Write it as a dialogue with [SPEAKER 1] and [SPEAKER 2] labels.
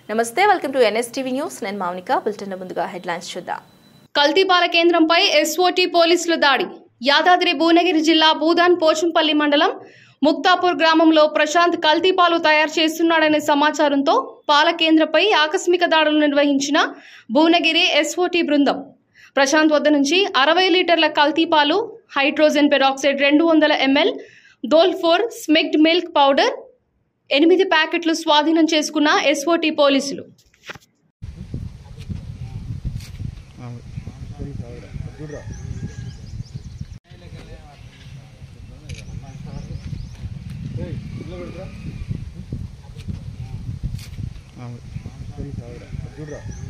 [SPEAKER 1] నమస్తే, welcome to NSTV news. నేను Mounika. Bulletin ముందుగా హెడ్లైన్స్ చూద్దాం.
[SPEAKER 2] కల్తీపాల కేంద్రంపై ఎస్ఓటీ పోలీసుల దాడి. యాదాద్రి భువనగిరి జిల్లా భూదాన్ పోచంపల్లి మండలం ముక్తాపూర్ గ్రామంలో ప్రశాంత్ కల్తీపాలు తయారు చేస్తున్నాడనే సమాచారంతో పాల కేంద్రంపై ఆకస్మిక దాడులు నిర్వహించిన భువనగిరి ఎస్ఓటీ బృందం ప్రశాంత్ వద్ద నుంచి 60 లీటర్ల కల్తీపాలు, హైడ్రోజన్ పెరాక్సైడ్ 200 ml, దోల్-4 స్మిక్డ్ మిల్క్ పౌడర్ 8 ప్యాకెట్లు స్వాధీనం చేసుకున్న ఎస్ఓటీ పోలీసులు.
[SPEAKER 3] చూడరా